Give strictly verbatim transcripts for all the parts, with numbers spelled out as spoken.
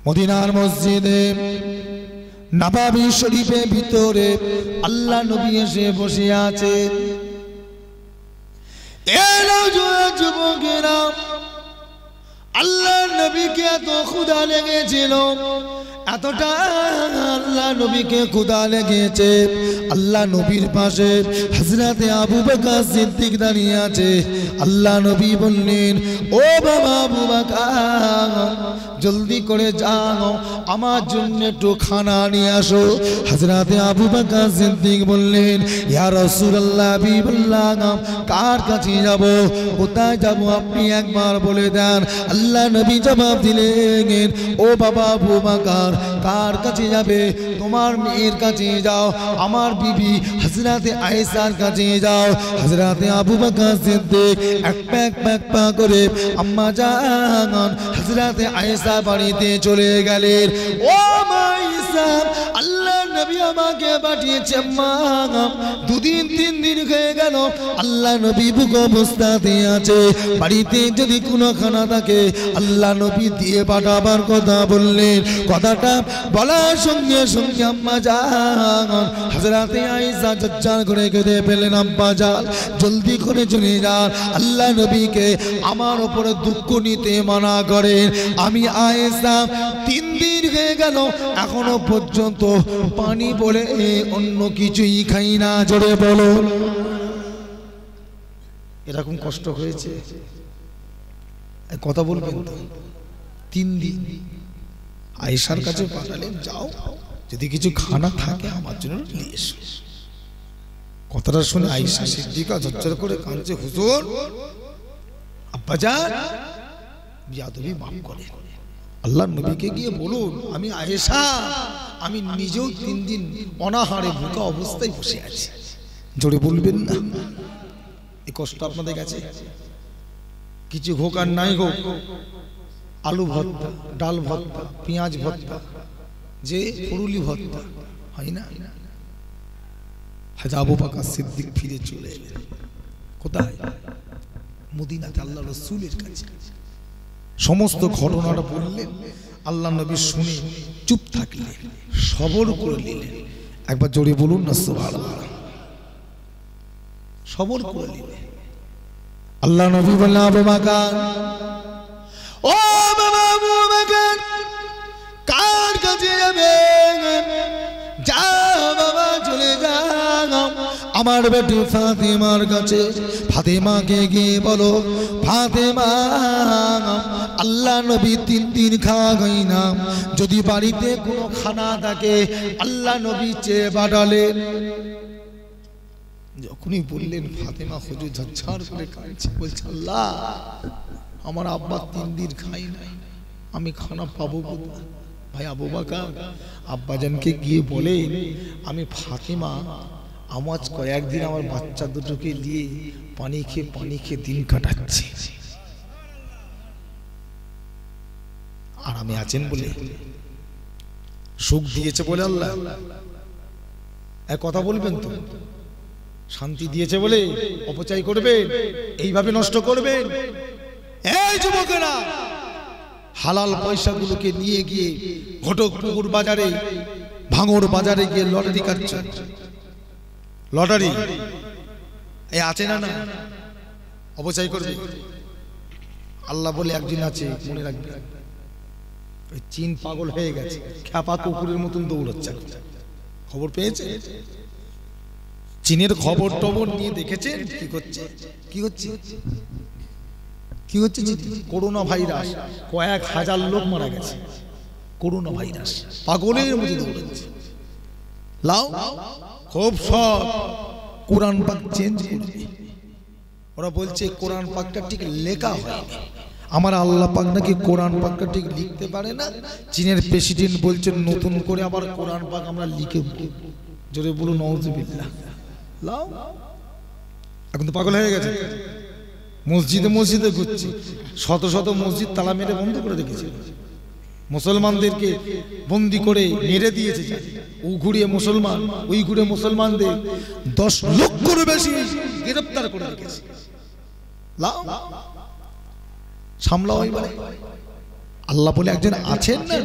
মদিনার মসজিদে নববী শরীফের ভিতরে আল্লাহ নবী এসে বসে আছে। এলো যুবকেরা, আল্লাহ নবীকে এত ক্ষুধা লেগেছিল, এতটা আল্লাহ নবীকে ক্ষুধা লেগেছে। আল্লাহ নবীর পাশে হযরতে আবু বকর সিদ্দিক দাঁড়িয়ে আছে। আল্লাহ নবী বললেন, ও বাবা আবু বকর, জলদি করে যাও, আমার জন্য একটু খানা নিয়ে আসো। হযরতে আবু বকর সিদ্দিক বললেন, ইয়া রাসূলুল্লাহ, হাবিবাল্লাহ, কার কাছে যাব, কোথায় যাব, আপনি একবার বলে দেন। আল্লাহ নবী জবাব দিলেন, ও বাবা আবু বকর, কার কাছে যাবে? তোমার মেয়ের কাছে যাও, আমার বিবি হযরতে আয়েশার কাছে যাও। হযরতে আবু বকর সিদ্দিক এক পা এক পা এক পা করে আম্মা জান হযরতে আয়েশা বাড়িতে চলে গেলেন। ও মা আয়েশা, আল্লাহ নবী আমাকে পাঠিয়েছে মা, দুদিন তিন দিন হয়ে গেল আল্লাহ নবী বুক অবস্থাতে আছে, বাড়িতে যদি কোনো খানা থাকে আল্লাহ নবী দিয়ে পাঠাবার কথা বললেন। কথাটা বলার সঙ্গে সঙ্গে আম্মা জান হযরতে আয়েশা জজ্জাল করে কেঁদে ফেলেন, আম্মা জান জলদি করে চলে যান, আল্লাহ নবীকে আমার উপরে দুঃখ নিতে মানা করেন। আমি আয়েশা তিন দিন হয়ে গেল এখনো পর্যন্ত পানি বলে অন্য কিছুই খাই না। জোরে বলো, এরকম কষ্ট হয়েছে? কথা বলবেন তো? তিন দিন আয়েশার কাছে পাঠালেন, যাও যদি কিছু খানা থাকে আমার জন্য নিয়ে এসো। কথাটা শুনে আয়েশা সিদ্দিকা ঝরঝর করে কাঁদছে, হুজুর, আব্বাজান বিয়াদবি মাফ করেন, আল্লাহর নবীকে গিয়ে বলুন আমি আয়েশা, আমি নিজেও তিন দিন অনাহারে ভুকা অবস্থায় বসে আছি। জোরে বলবেন না? এই কষ্ট আপনাদের কাছে কিছু হোক আর নাই হোক, আলু ভর্তা, ডাল ভর্তা, পেঁয়াজ ভর্তা, যে ফুরুলি ভর্তা হয় না। হযরত আবু বকর সিদ্দিক ফিরে চলে এলেন কোথায়? মদিনাতে আল্লাহ রাসূলের কাছে। সমস্ত ঘটনাটা বললেন, আল্লাহ নবী শুনে চুপ থাকলেন, সবর করে নিলেন। একবার জোরে বলুন না সুবহানাল্লাহ। সবর করে নিলেন। আল্লাহ নবী বললেন, আবু বকর, ও বাবা আবু বকর, কার কাছে যাবে? যাও বাবা, চলে যাও আমার বেটি ফাতেমার কাছে। ফাতেমাকে গিয়ে বলো, ফাতেমা, আল্লাহ নবী তিন দিন খাওয়া খাই না, যদি বাড়িতে কোনো খানা থাকে আল্লাহ নবী চেয়ে পাঠালেন। যখনই বললেন ফাতেমা হুজুর ঝরঝর করে কাঁদছে, বলছে আল্লাহ আমার আব্বা তিন দিন খাই নাই, আমি খানা পাবো কোথায়? ভাই আবু বকর আব্বাজানকে গিয়ে বলেন, আমি ফাতেমা আমার কয়েকদিন আমার বাচ্চা দুটোকে নিয়ে পানি খেয়ে পানি খেয়ে দিন কাটাচ্ছি, আর আমি আছেন বলে সুখ দিয়েছে বলে আল্লাহ এক কথা বলবেন তো? শান্তি দিয়েছে বলে অপচয় করবেন, এইভাবে নষ্ট করবেন? এই যুবকেরা, হালাল পয়সাগুলোকে নিয়ে গিয়ে ঘটকপুকুর বাজারে, ভাঙর বাজারে গিয়ে লটারি কাটছেন। লটারি এই আছে না? না অপচয় করবে। আল্লাহ বলে একদিন আছে, মনে রাখবে, চীন পাগল হয়ে গেছে, খ্যাপা কুকুরের মতন দৌড়াচ্ছে। খবর পেয়েছে? চীনের খবর টবর নিয়ে দেখেছেন কি করছে? কি হচ্ছে? কি হচ্ছে? করোনা ভাইরাস, কয়েক হাজার লোক মারা গেছে। করোনা ভাইরাস পাগলের মতো দৌড়াচ্ছে। লাও খুব সব কোরআন পাক চেঞ্জ করবে। ওরা বলছে কোরআন পাকটা ঠিক লেখা হয়নি। আমার আল্লাহ পাক নাকি কোরআন পাকটা ঠিক লিখতে পারে না। চীনের প্রেসিডেন্ট বলছেন নতুন করে আবার কোরআন পাক আমরা লিখে দেব। জোরে বলুন নাউজুবিল্লাহ। লাও, এখন তো পাগল হয়ে গেছে। মসজিদে মসজিদে ঘুরছে, শত শত মসজিদ তালা মেরে বন্ধ করে রেখেছে, মুসলমানদেরকে বন্দি করে মেরে দিয়েছে। ও ঘুরিয়ে মুসলমান, ওই ঘুরে মুসলমানদের দশ লক্ষের বেশি গ্রেফতার করে রেখেছে। লাও, সামলাও এবারে। আল্লাহ বলে একজন আছেন না?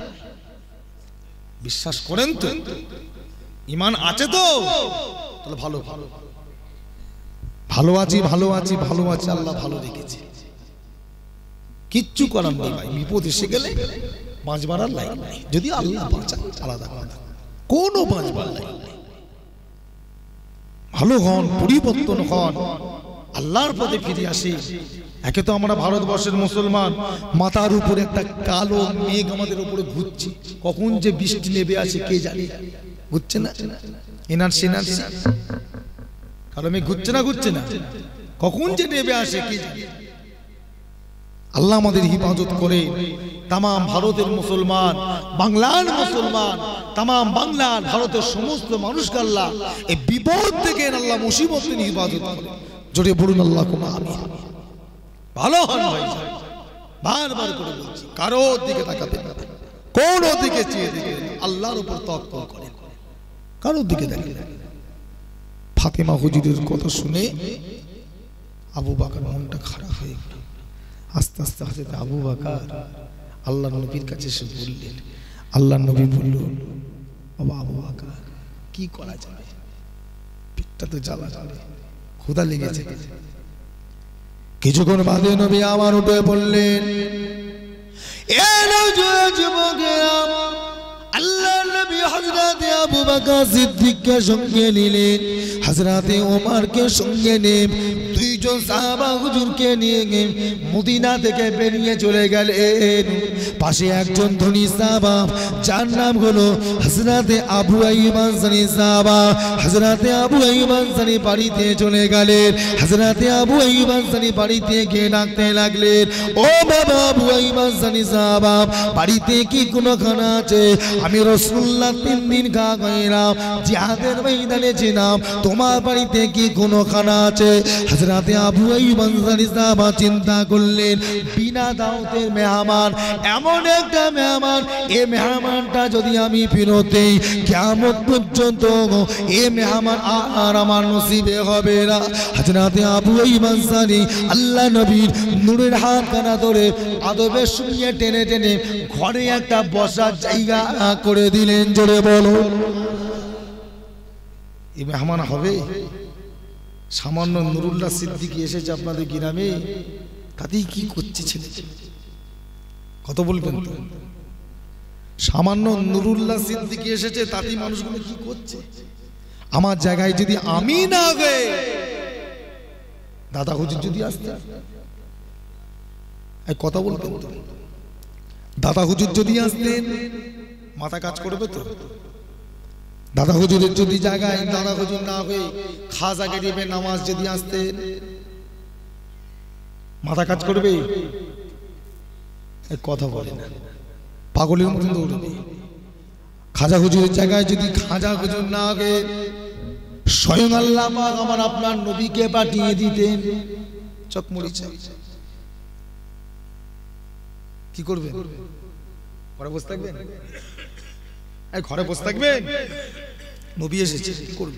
বিশ্বাস করেন তো? ঈমান আছে তো? তাহলে ভালো ভালো ভালো আছি ভালো আছি ভালো আছি আল্লাহ ভালো রেখেছে, কিচ্ছু করার নেই ভাই। বিপদ এসে গেলে বাঁচবার আর লাইন নাই, যদি আল্লাহ বাঁচান আলাদা আলাদা, কোনো বাঁচবার লাইন নাই। ভালো হন, পরিবর্তন হন, আল্লাহর পথে ফিরে আসি। একে তো আমরা ভারতবর্ষের মুসলমান, মাথার উপরে একটা কালো মেঘ আমাদের উপরে ঘুরছে, কখন যে বৃষ্টি নেমে আসে কে জানে, ঘুরছে না? এনআরসি এনআরসি কালো মেঘ ঘুরছে না? ঘুরছে না? কখন যে নেমে আসে কে জানে। আল্লাহ আমাদের হিফাজত করে। তামাম ভারতের মুসলমান, বাংলার মুসলমান, তামাম বাংলার ভারতের সমস্ত মানুষকে আল্লাহ এই বিপদ থেকে আল্লাহ মুসিবত থেকে হিফাজত করে। জোরে বলুন আল্লাহুম্মা আমিন। ভালো হন ভাই, বারবার করে বলছি, কারো দিকে তাকাবেন না, কোন দিকে চেয়ে দেখবেন, আল্লাহর উপর তাওয়াক্কুল করেন, কারো দিকে দেখবেন না। ফাতেমা হুজুরের কথা শুনে আবু বকর মনটা খারাপ হয়ে গেল। আস্তে আস্তে হযরত আবু বকর আল্লাহর নবীর কাছে এসে বললেন, আল্লাহর নবী বলল, বাবা আবু বকর কি করা যাবে, পেটটা তো জ্বালা জ্বালা, ক্ষুধা লেগেছে। কিছুক্ষণ বাদে নবী আমার উঠে বললেন, এ যুবকেরা, আল্লাহর নবী হযরত আবু বকর সিদ্দিককে সঙ্গে নিলেন, হযরত ওমরকে সঙ্গে নিয়ে দুইজন সাহাবা হুজুরকে নিয়ে মদিনা থেকে বেরিয়ে চলে গেলেন। পাশে একজন ধনী সাহাবা, যার নাম হলো হযরত আবু আইয়ুব আনসারী সাহাবা। হযরত আবু আইয়ুব আনসারী বাড়িতে চলে গেলেন। হযরত আবু আইয়ুব আনসারী বাড়িতে গিয়ে ডাকতে লাগলেন, ও বাবা আবু আইয়ুব আনসারী সাহাবা, বাড়িতে কি কোনো খানা আছে? আমি রাসূলুল্লাহ তিন দিন খা গেলাম, জিহাদের ময়দানে ছিলাম, তোমার বাড়িতে কি কোনো খানা আছে? হযরত আবু আইয়ুব আনসারী সাহাবা চিন্তা করলেন, বিনা দাওয়াতের মেহমান, এমন একটা মেহমান, এই মেহমানটা যদি আমি ফেরত দেই, কিয়ামত পর্যন্ত এই মেহমান আর আমার নসিবে হবে না। হযরত আবু আইয়ুব আনসারী আল্লাহ নবীর নূরের হাত কানা ধরে আদবের সঙ্গে টেনে টেনে ঘরে একটা বসার জায়গা করে দিলেন। জোরে বলো, এই মেহমান হবে? সামান্য নুরুল্লাহ সিদ্দিকী এসেছে আপনাদের গ্রামে, তাতেই কি করছে ছেলে? কত বলবেন তো? সামান্য নুরুল্লাহ সিদ্দিকী এসেছে, তাতেই মানুষগুলো কি করছে? আমার জায়গায় যদি আমি না গে দাদা হুজুর যদি আসতে, কথা বলবেন তো? দাদা হুজুর যদি আসতেন, মাথা কাজ করবে তো? দাদা হুজুরের যদি জায়গায় দাদা হুজুর না হয়ে খাজা গরিবে নামাজ যদি আসতেন, মাথা কাজ করবে? কথা বলে না, পাগলের মতন দৌড়বে। খাজা হুজুরের জায়গায় যদি খাজা হুজুর না হয়ে স্বয়ং আল্লাহ পাক আমার আপনার নবীকে পাঠিয়ে দিতেন, চোখ মরিচা কি করবেন? ঘরে বসে থাকবেন? ঘরে বসে থাকবেন? নবী এসেছে, কি করবে?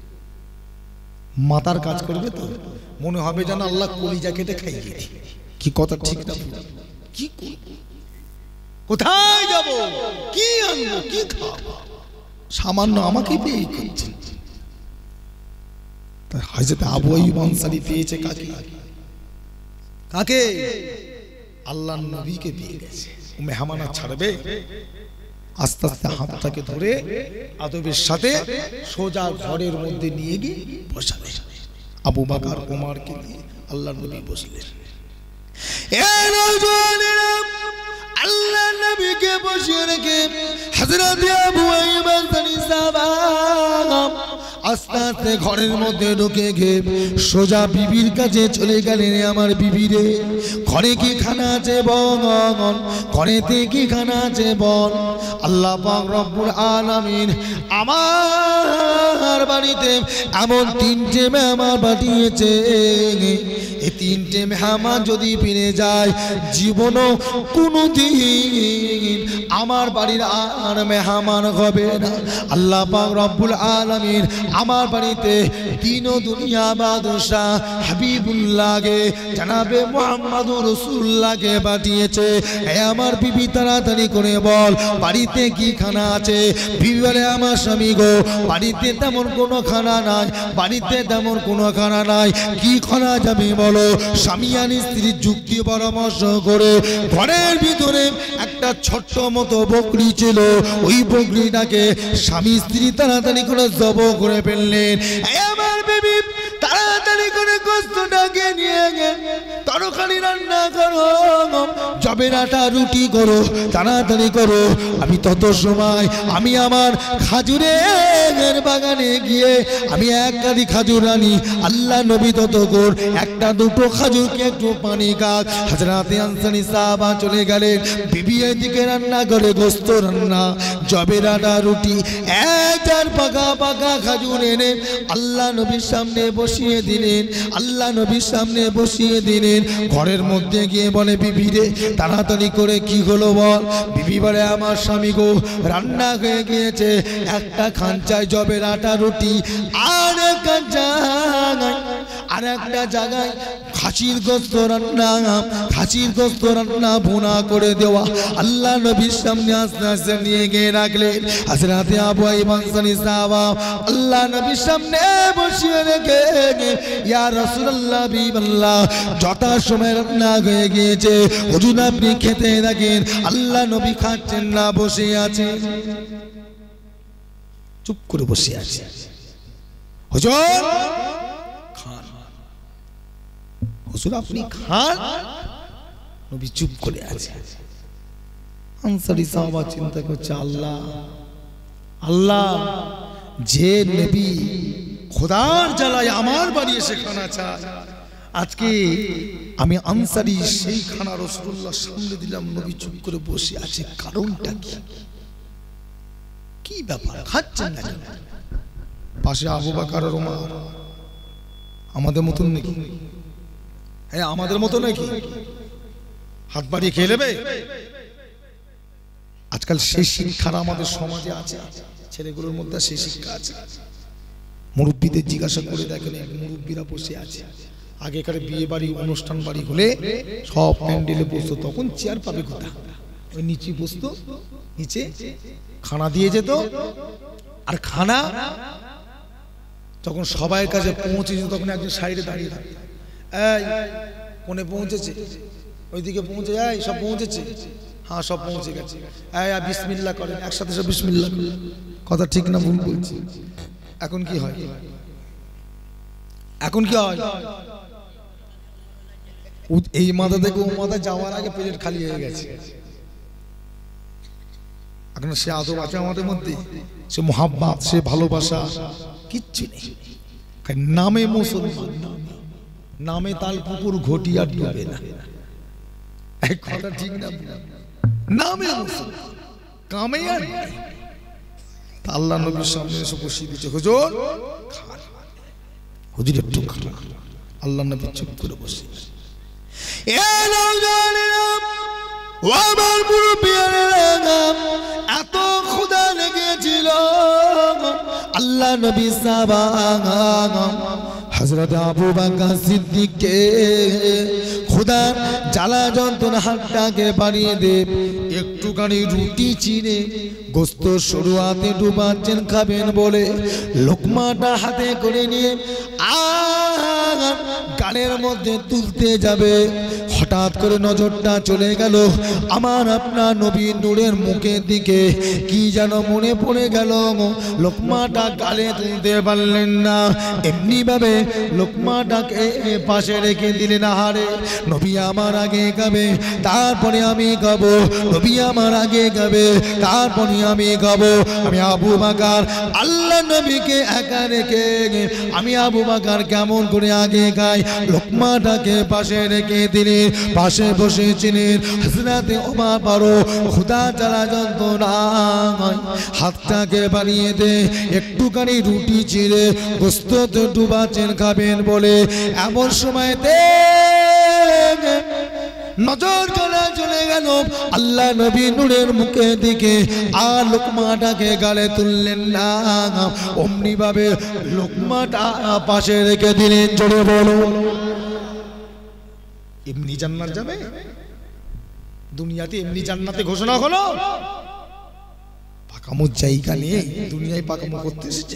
মাথার কাজ করবে তো? মনে হবে যেন আল্লাহ কলিজা কেটে খাইয়ে দিই। কি কথা ঠিক না? কি করব, কোথায় যাব, কি আনবো, কি খাবো, সামান্য আমাকে পেয়ে করছে। হযরত আবু আইয়ুব আনসারী পেয়েছে কাকে? কাকে? আল্লাহর নবীকে পেয়ে গেছে। মেহমানা ছাড়বে? আস্তে আস্তে হাতটাকে ধরে আদবের সাথে সোজা ঘরের মধ্যে নিয়ে গিয়ে বসাবে। আবু বকর ওমরকে নিয়ে আল্লাহর নবী বসলেন। আল্লাহ নবীকে বসিয়ে রেখে হযরত আবু আইয়ুব আনসারী সাহাবা আস্তে আস্তে ঘরের মধ্যে ঢুকে গিয়ে সোজা বিবির কাছে চলে গেলেন। আমার বিবি রে, ঘরে কি খানা আছে বল, ঘরেতে কি খানা আছে বল। আল্লাহ পাক রব্বুল আলামিন আমার বাড়িতে এমন তিনটে মেহমান পাঠিয়েছে, এই তিনটে মেহমান যদি ফিরে যায়, জীবনও কোনোদিন আমার বাড়ির আর মেহমান হবে না। আল্লাহ পাক রব্বুল আলামিন আমার বাড়িতে দিন ও দুনিয়া বাদশাহ হাবিবুল্লাহকে জনাবে মুহাম্মদুর রাসূলুল্লাহকে পাঠিয়েছে। এ আমার বিবি তাড়াতাড়ি করে বল বাড়িতে কি খানা আছে? বিবি বলে আমার স্বামী গো বাড়িতে তেমন কোনো খানা নাই, বাড়িতে তেমন কোনো খানা নাই। কি খানা যাবে বলো? স্বামী আর স্ত্রীর যুক্তি পরামর্শ করে ঘরের ভিতরে একটা ছোট্ট মতো বকরি ছিল, ওই বকরিটাকে স্বামী স্ত্রী তাড়াতাড়ি করে জবাই করে ফেললেন। আমার বিবি তাড়াতাড়ি করে গোশতটাকে নিয়ে গেলেন, তরকারি রান্না করো, জবের আটা রুটি করো, তাড়াতাড়ি করো। আমি তত সময় আমি আমার খাজুরের বাগানে গিয়ে আমি এক কাঁদি খাজুর আনি। আল্লাহ নবী ততক্ষণ একটা দুটো খাজুরকে একটু পানি খাক। হযরতে আনসারী সাহাবা চলে গেলেন, বিবি এদিকে রান্না করে গোশত রান্না, জবের আটা রুটি, এক চার পাকা পাকা খাজুর এনে আল্লাহ নবীর সামনে বসিয়ে দিলেন। আল্লাহ নবীর সামনে বসিয়ে দিলেন। ঘরের মধ্যে গিয়ে বলে বিবি রে তাড়াতাড়ি করে কি হলো বল? বিবি বলে আমার স্বামী গো রান্না হয়ে গিয়েছে, একটা খাঞ্চায় জবের আটা রুটি, আর একটা জায়গায় আর একটা জায়গায় খাসির গোশত রান্না, খাসির গোশত রান্না ভুনা করে দেওয়া। আল্লাহ নবীর সামনে আস্তে আস্তে নিয়ে গিয়ে রাখলেন। হযরতে আবু আইয়ুব আনসারী সাহাবা আল্লাহ নবীর সামনে বসিয়ে রেখে ইয়া রাসূলুল্লাহ বিল্লাহ যথা সময় রান্না হয়ে গিয়েছে, হুজুর আপনি খেতে থাকেন। আল্লাহ নবী খাচ্ছেন না, বসে আছেন, চুপ করে বসে আছে। হুজুর খান, হুজুর আপনি খান। নবী চুপ করে আছে। আনসারী সাহাবা চিন্তা করছে আল্লাহ আল্লাহ যে নবী খোদার জ্বালায় আমার বাড়ি এসে খানা চায়, আজকে আমি আনসারী সেই খানা রাসূলুল্লাহর সামনে দিলাম, নবী চুপ করে বসে আছে, কারণটা কি? কি ব্যাপার খাচ্ছেন না কেন? পাশে আবু বকর আর ওমর আমাদের মতন নাকি? হ্যাঁ আমাদের মতো নাকি? হাত বাড়িয়ে খেয়ে নেবে? আজকাল সেই শিক্ষাটা আমাদের সমাজে আছে, ছেলেগুলোর মধ্যে সেই শিক্ষা আছে। মুরব্বীদের জিজ্ঞাসা করে দেখেন, মুরব্বীরা বসে আছে। আগেকার বিয়ে বাড়ি অনুষ্ঠান বাড়ি হলে সব প্যান্ডেলে বসতো, তখন চেয়ার পাবে কোথায়? ওই নিচে বসতো, নিচে খানা দিয়ে যেত। আর খানা যখন সবাই কাছে পৌঁছে যেত তখন একজন সাইডে দাঁড়িয়ে থাকতো, এই কোনে পৌঁছেছে? ওইদিকে পৌঁছে যায়, সব পৌঁছেছে? হ্যাঁ সব পৌঁছে গেছে। এই বিসমিল্লাহ করেন, একসাথে সব বিসমিল্লাহ। কথা ঠিক না ভুল বলছি? এখন কি হয়? এখন কি হয়? এই মাথা থেকে ও মাথা যাওয়ার আগে প্লেট খালি হয়ে গেছে। এখন সে আদব আছে আমাদের মধ্যে, সে মোহাব্বত, সে ভালোবাসা কিচ্ছু নেই। নামে মুসলমান, নামে তাল পুকুর ঘটি আর ডুবে না। এক কথা ঠিক না? নামে মুসলমান, কামে আর আল্লাহ নবীর সামনে এসে বসিয়ে দিচ্ছে, হুজুর খান, হুজুর একটু খান। আল্লাহ নবী চুপ করে বসে। এত ক্ষুধা লেগেছিল, আল্লাহ নবী সাহাবা হযরত আবু বকর সিদ্দিককে ক্ষুধার জ্বালা যন্ত্রণা হাতটাকে বাড়িয়ে দে, একটুখানি রুটি চিড়ে গোস্ত সরু হাতে ডুবাচ্ছেন খাবেন বলে লোকমাটা হাতে করে নিয়ে আর গালের মধ্যে তুলতে যাবে, হঠাৎ করে নজরটা চলে গেল আমার আপনার নবী নূরের মুখের দিকে। কি যেন মনে পড়ে গেল, লোকমাটা গালে তুলতে পারলেন না, এমনি ভাবে লোকমাটাকে পাশে রেখে দিলেন। আহারে নবী আমার আগে গাবে, তারপরে আমি গাবো, নবী আমার আগে গাবে, তারপরে আমি গাবো। আমি আবু বকর আল্লাহ নবীকে একা রেখে আমি আবু বকর কেমন করে আগে গাই, লোকমাটাকে পাশে রেখে দিলেন। পাশে বসেছিলেন হযরতে ওমর পারো, ক্ষুধা জ্বালা যন্ত্রণায় হাতটাকে বাড়িয়ে দে, একটুখানি রুটি চিড়ে গোস্ত ডুবাচ্ছেন খাবেন বলে। এমন সময়তে নজর চলে চলে গেল। আল্লাহ নবী নূরের মুখের দিকে আর লোকমাটাকে গালে তুললেন না, অমনি ভাবে লোকমাটা পাশে রেখে দিলেন। জোরে বলো, এমনি জান্নাত যাবে? দুনিয়াতে এমনি জান্নাতে ঘোষণা হলো, পাকামোর জায়গা নিয়ে দুনিয়ায় পাকামো করতে এসেছে।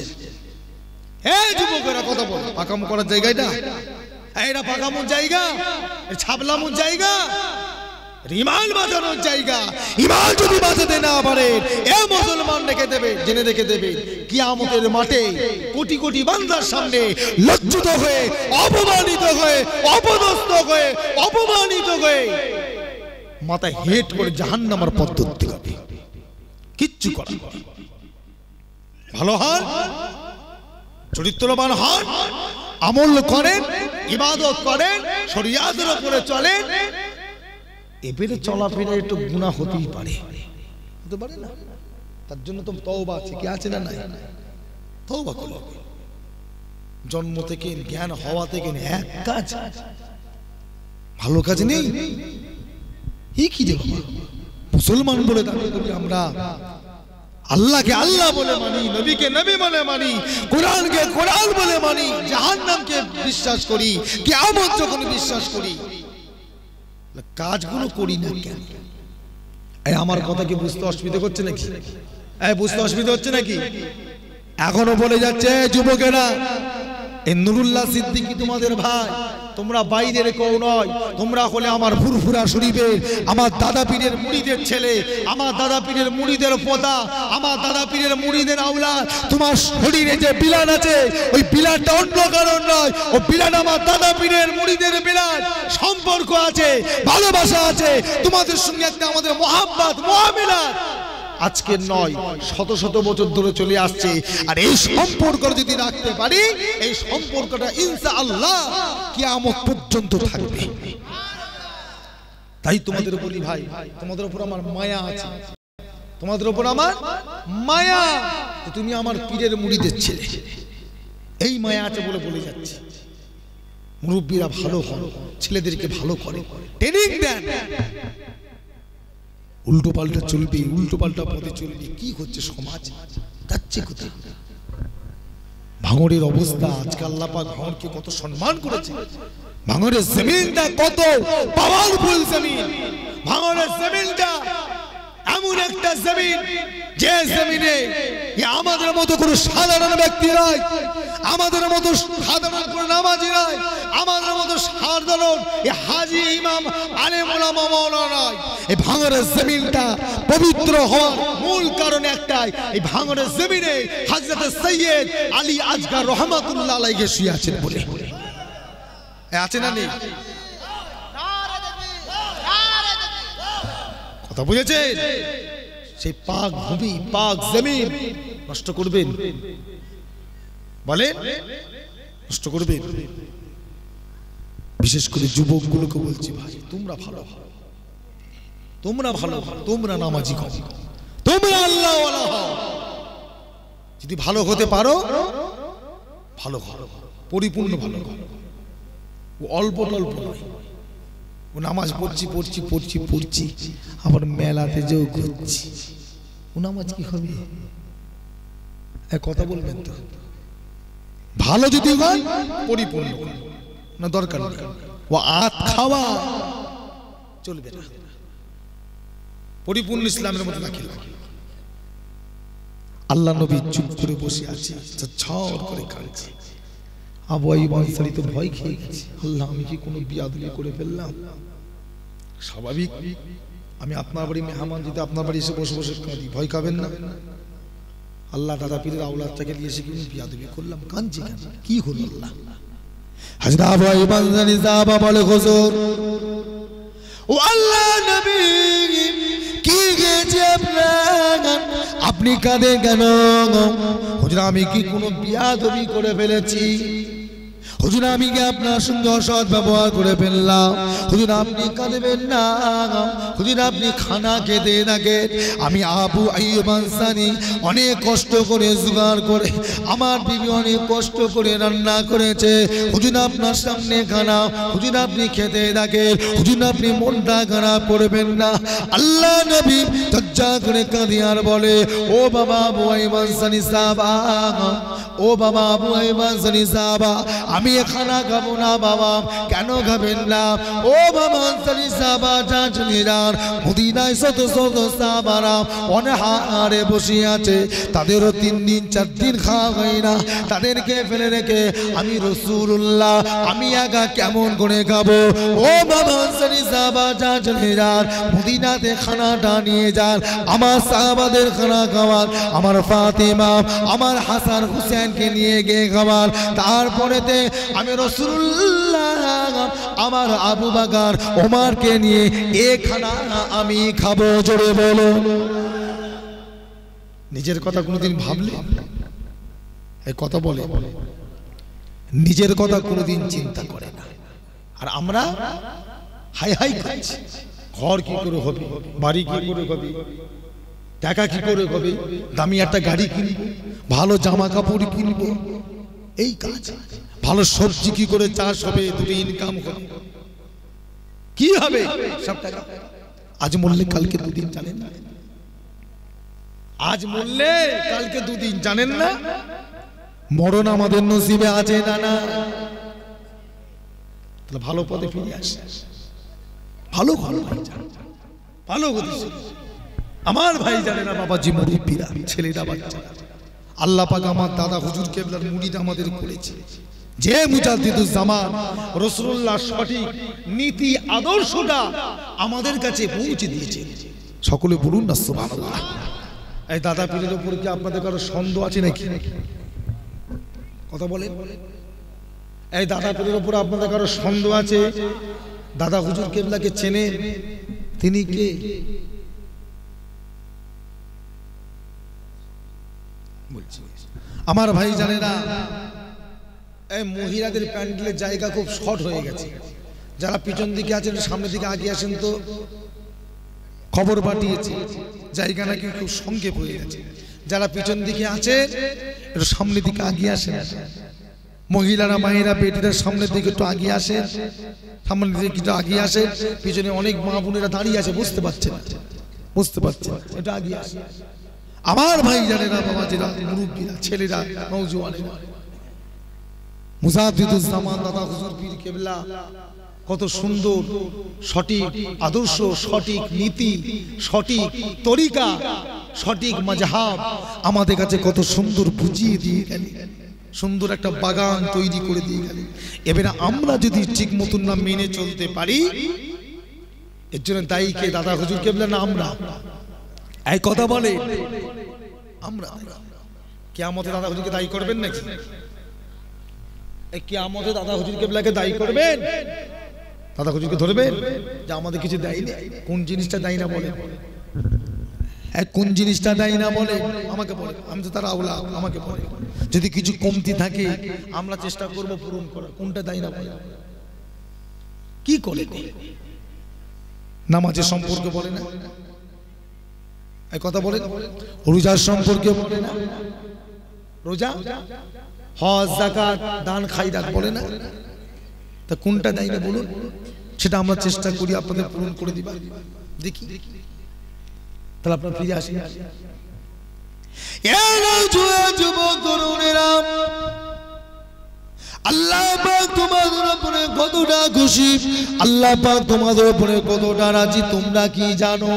এই যুবকেরা কথা বল, পাকামো করার জায়গা এটা? এটা পাকামোর জায়গা? ছাবলামোর জায়গা? ইমান বাঁচানোর জায়গা। ইমান যদি বাঁচাতে না পারে, এ মুসলমান রেখে দেবে, জেনে রেখে দেবে, কিয়ামতের মাঠে কোটি কোটি বান্দার সামনে লজ্জিত হয়ে, অপমানিত হয়ে, অপদস্থ হয়ে, অপমানিত হয়ে মাথা হেট করে জাহান্নামের পথ ধরতে হবে। কিচ্ছু করা। ভালো হন, চরিত্রবান হন, আমল করেন, ইবাদত করেন, শরিয়াতের উপরে চলেন। এবারে চলাফেরা একটু গুনাহ হতেই পারে, হতে পারে না? তার জন্য তো তওবা আছে, কি আছে না নাই? তওবা করো। জন্ম থেকে জ্ঞান হওয়া থেকে এক কাজ ভালো কাজ নেই। এই কি দেখো, মুসলমান বলে দাবি করি আমরা, আল্লাহকে আল্লাহ বলে মানি, নবীকে নবী বলে মানি, কোরআনকে কোরআন বলে মানি, জাহান্নামকে বিশ্বাস করি, কিয়ামত যখন বিশ্বাস করি, কাজগুলো করি না কেন? এই আমার কথা কি বুঝতে অসুবিধা হচ্ছে নাকি? এই বুঝতে অসুবিধা হচ্ছে নাকি? এখনো বলে যাচ্ছে যুবকেরা, এই নুরুল্লাহ সিদ্দিকী তোমাদের ভাই, তোমরা বাইরের কেউ নয়, তোমরা হলে আমার ফুরফুরা শরীফের, আমার দাদা পীরের মুড়িদের ছেলে, আমার দাদা পীরের মুড়িদের পোতা, আমার দাদা পীরের মুড়িদের আওলাদ। তোমার শরীরে যে বিলান আছে, ওই বিলানটা অন্য কারণ নয়, ও বিলান আমার দাদা পীরের মুড়িদের বিলান। সম্পর্ক আছে, ভালোবাসা আছে, তোমাদের সঙ্গে একটা আমাদের মহাব্বত, মুআমিলাত আজকে নয়, শত শত বছর ধরে চলে আসছে। আর এই সম্পর্ক যদি রাখতে পারি, এই সম্পর্কটা ইনশাআল্লাহ কিয়ামত পর্যন্ত থাকবে। তাই তোমাদের বলি ভাই, তোমাদের উপর আমার মায়া আছে, তোমাদের উপর আমার মায়া। তুমি আমার পীরের মুড়িদের ছেলে, এই মায়া আছে বলে বলে যাচ্ছে। মুরব্বীরা ভালো হন, ছেলেদেরকে ভালো করে, ট্রেনিং দেন। উল্টো পাল্টা চলবে, উল্টো পাল্টা পথে চলবে। কি হচ্ছে সমাজ, যাচ্ছে কোথায়? ভাঙড়ের অবস্থা আজকে, আল্লাহ পাক ভাঙড়কে কত সম্মান করেছে। ভাঙড়ের জমিনটা কত পাওয়ারফুল জমিন। ভাঙড়ের জমিনটা এমন একটা জমিন, যে জমিনে আমাদের মতো কোনো সাধারণ ব্যক্তি নয়, আমাদের মতো সাধারণ কোনো নামাজি নয়, আমাদের মতো সাধারণ হাজি ইমাম আলেম ওলামা মাওলানা নয়। এই ভাঙড়ের জমিনটা পবিত্র হওয়ার মূল কারণ একটাই, এই ভাঙড়ের জমিনে হযরত সৈয়দ আলী আসগর রহমাতুল্লাহ আলাইহি শুয়ে আছেন বলে। আছে না নেই? কথা বুঝেছেন? সেই পাক ভূমি, পাক জমিন নষ্ট করবেন? বলেন, নষ্ট করবেন? বিশেষ করে যুবকগুলোকে বলছি, ভাই তোমরা ভালো, তোমরা ভালো, তোমরা নামাজি হও, তোমরা আল্লাহওয়ালা হও। যদি ভালো হতে পারো, ভালো হও, পরিপূর্ণ ভালো হও। ও অল্প অল্প নয়, ও নামাজ পড়ছি পড়ছি পড়ছি পড়ছি আবার মেলাতে যেও ঘুরছি, ও নামাজ কি হবে? এক কথা বলবেন তো, ভালো যদি হয় পরিপূর্ণ না, দরকার নেই। ও আত খাওয়া চলবে না, পরিপূর্ণ ইসলামের মধ্যে না খেলে। আল্লাহ নবী চুপ করে বসে আছে, ঝড় করে কাঁদছে। আবু আইয়ুব আনসারী তো ভয় খেয়ে গেছে, আল্লাহ আমি কি কোনো বিয়াদবি করে ফেললাম? স্বাভাবিক, আমি আপনার বাড়ি মেহমান, যদি আপনার বাড়ি এসে বসে বসে কাঁদি, ভয় খাবেন না? আল্লাহ দাদা পীরের আওলাদটাকে নিয়ে এসে কোনো বিয়াদবি করলাম, কাঁদছি কেন? কি হলো? আল্লাহ হযরত আবু আইয়ুব আনসারী সাহাবা বলে, হুজুর ও আল্লাহ নবী কি গেছে আপনার, আপনি কাঁদেন কেন? হুজুর আমি কি কোনো বিয়াদবি করে ফেলেছি? হুজুর আমি কি আপনার সঙ্গে অসৎ ব্যবহার করে ফেললাম, হুজুর আপনি কাঁদবেন না, হুজুর আপনি খানা খেতে থাকেন। আমি আবু আইয়ুব আনসারী অনেক কষ্ট করে জোগাড় করে, আমার বিবি অনেক কষ্ট করে রান্না করেছে, হুজুর আপনার সামনে খানা, হুজুর আপনি খেতে থাকেন, হুজুর আপনি মনটা খারাপ করবেন না। আল্লাহ নবী লজ্জা করে কাঁদে আর বলে, ও বাবা আবু আইয়ুব আনসারী সাহাবা, ও বাবা আবু আইয়ুব আনসারী সাহাবা, আমি খানা খাবো না বাবা। কেন খাবেন না? ও বাবা আনসারী সাহাবা যা চলে যান, মদিনায় শত শত সাহাবারা অনাহারে বসে আছে, তাদেরও তিন দিন চার দিন খাওয়া হয় না, তাদেরকে ফেলে রেখে আমি রাসূলুল্লাহ আমি একা কেমন করে খাবো? ও বাবা আনসারী সাহাবা যা চলে যান, মদিনাতে খানাটা নিয়ে যান, আমার সাহাবাদের খানা খাওয়ার, আমার ফাতেমা আমার হাসান হুসেনকে নিয়ে গিয়ে খাওয়ার, তারপরেতে আমি রাসূলুল্লাহ আমার আবু বকর ওমরকে নিয়ে এ খানা আমি খাবো। জোরে বলো। নিজের কথা কোনোদিন ভাবলে? এই কথা বলে নিজের কথা কোনোদিন চিন্তা করে না। আর আমরা হাই হাই খাচ্ছি, ঘর কি করে হবে, বাড়ি কি করে হবে, টাকা কি করে হবে, দামি একটা গাড়ি কিনবো, ভালো জামা কাপড় কিনবো, এই কাজ। ভালো সবজি কি করে চাষ হবে, দুটো ইনকাম হবে, কি হবে সব টাকা। আজ মরলে কালকে দুদিন জানেন না, আজ মরলে কালকে দুদিন জানেন না। মরণ আমাদের নসিবে আছে না না? তাহলে ভালো পদে ফিরে আসে, ভালো ভালো ভালো আমার ভাই জানে না বাবাজি, মুরব্বীরা ছেলেরা বাচ্চা, আল্লাহ পাক আমার দাদা হুজুর কেবলার মুরিদ আমাদের করেছে, যে মুজাদ্দিদুজ জামান রাসূলুল্লাহ সঠিক নীতি আদর্শটা আমাদের কাছে পৌঁছে দিয়েছে। সকলে বলুন না সুবহানাল্লাহ। এই দাদা পীরের উপর কি আপনাদের কারো সন্দেহ আছে নাকি? কথা বলেন। এই দাদা পীরের উপর আপনাদের কারো সন্দেহ আছে? দাদা হুজুর কেবলাকে চেনেন? তিনি কে? আমার ভাই জানে না, এই মহিলাদের প্যান্ডেলের জায়গা খুব শর্ট হয়ে গেছে। যারা পিছন দিকে আছেন সামনের দিকে আগে আসেন তো। খবর পাঠিয়েছে জায়গা নাকি খুব সংক্ষেপ হয়ে গেছে। যারা পিছন দিকে আছে একটু সামনের দিকে আগিয়ে আসেন। মহিলারা মায়েরা বেটিরা সামনের দিকে একটু আগিয়ে আসেন, সামনের দিকে একটু আগিয়ে আসেন। পিছনে অনেক মা বোনেরা দাঁড়িয়ে আছে, বুঝতে পারছেন বুঝতে পারছেন একটু আগিয়ে আসেন। আমার ভাই জানে না বাবাজিরা, মুরব্বীরা, ছেলেরা, নওজোয়ানেরা, মুজাদ্দিদুজ জামান দাদা হুজুর পীর কেবলা কত সুন্দর সঠিক আদর্শ, সঠিক নীতি, সঠিক তরিকা, সঠিক মাযহাব আমাদের কাছে কত সুন্দর বুঝিয়ে দিয়ে গেলেন, সুন্দর একটা বাগান তৈরি করে দিয়ে গেলেন। এবারে আমরা যদি ঠিক মতন না মেনে চলতে পারি, এর জন্য দায়ী কে? দাদা হুজুর কেবলা না আমরা? এই কথা বলে আমরা। কিয়ামতে দাদা হুজুরকে দায়ী করবেন নাকি? এই কিয়ামতে দাদা হুজুর কেবলাকে দায়ী করবেন? দাদা হুজুরকে ধরবেন যে আমাদের কিছু দেয়নি? কোন জিনিসটা দেয় না বলে? কোন জিনিসটা দেয় না বলে? আমাকে বলে, আমি তো তার আওলা, আমাকে বলে। যদি কিছু কমতি থাকে আমরা চেষ্টা করব পূরণ করার। কোনটা দেয় না বলে? কি করে? নামাজের সম্পর্কে বলে না? এই কথা বলেন। রোজার সম্পর্কে বলে না? রোজা, হজ, যাকাত, দান, খায়রাত বলে না? তা কোনটা দেয় না বলুন? সেটা আমরা চেষ্টা করি আপনাদের পূরণ করে দিবা। দেখি তাহলে আপনারা ফিরে আসেন। যুবক তরুণেরা, আল্লাহ পাক তোমাদের উপরে কতটা খুশি, আল্লাহ পাক তোমাদের উপরে কতটা রাজি তোমরা কি জানো?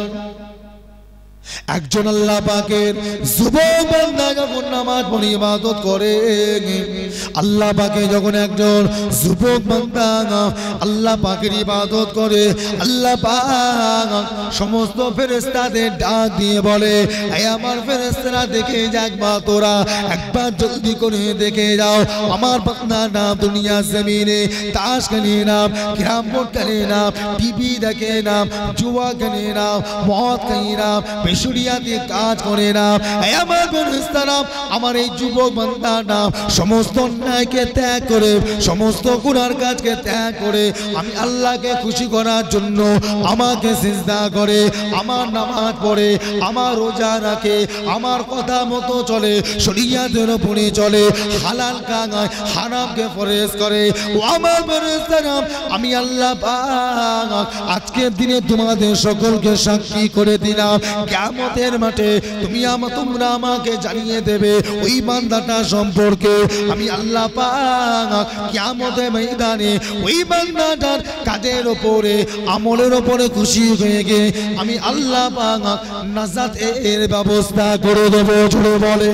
একজন আল্লাহ পাকের যুবক বান্দা যখন নামাজ পড়ে ইবাদত করে, আল্লাহ পাকে যখন একজন যুবক বান্দা আল্লাহ পাকের ইবাদত করে, আল্লাহ পাক সমস্ত ফেরেশতাদের ডাক দিয়ে বলে, এই আমার ফেরেশতারা দেখে যাকবা, তোরা একবার জলদি করে দেখে যাও আমার বান্দা না দুনিয়া জমিনে তাস খেলে না, ক্যারাম বোর্ড খেলে না, টিভি দেখে না, জুয়া খেলে না, মদ খাই না, বেশুরিয়াতে কাজ করে না। এই আমার ফেরেশতারা আমার এই যুবক বান্দাটা সমস্ত অন্যায়কে ত্যাগ করে সমস্ত গুনার কাজকে ত্যাগ করে আমি আল্লাহকে খুশি করার জন্য আমাকে সিজদা করে, আমার নামাজ পড়ে, আমার রোজা রাখে, আমার কথা মতো চলে, শরীয়তের উপরে চলে, হালাল খায়, হারামকে পরহেজ করে। ও আমার ফেরেশতারা আমি আল্লাহ পাক আজকের দিনে তোমাদের সকলকে সাক্ষী করে দিলাম, কিয়ামতের মাঠে তুমি আমার তোমরা আমাকে জানিয়ে দেবে ওই বান্দাটা সম্পর্কে। আমি আল্লাহ পাক কিয়ামতের ময়দানে ওই বান্দাটার কাজের উপরে আমলের উপরে খুশি হয়ে গিয়ে আমি আল্লাহ পাক নাজাত এর ব্যবস্থা করে দেবো। জোরে বলে